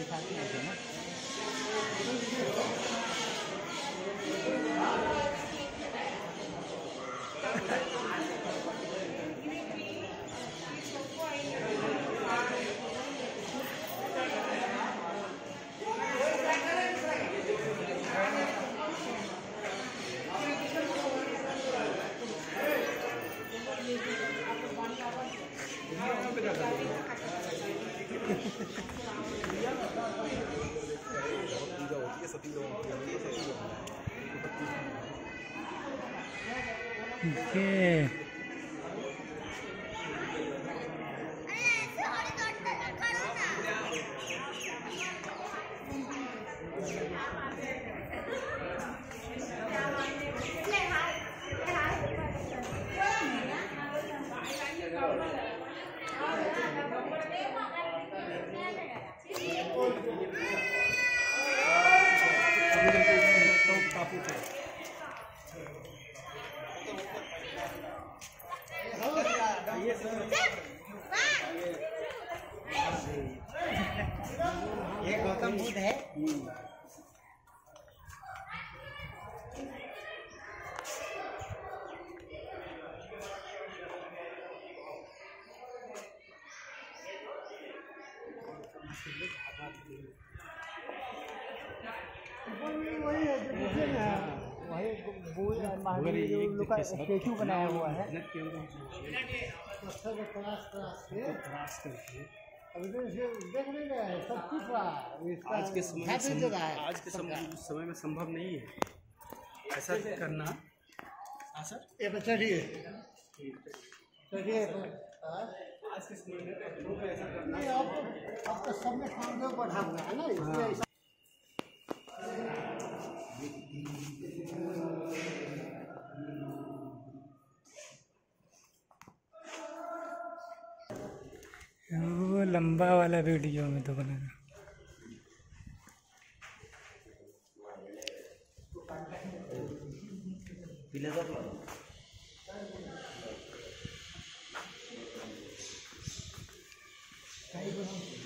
दिखाते हैं ना। ये गौतम बुद्ध है। स्टेचू बनाया हुआ है। देख नहीं रहा है, सब कुछ आज के समय में संभव नहीं है ऐसा करना। हाँ सर, ये चढ़िए चढ़िए। आज के समय में ऐसा करना अब तो सब में काम बढ़ा हुआ है ना, इसलिए वो लंबा वाला वीडियो में तो बना। कई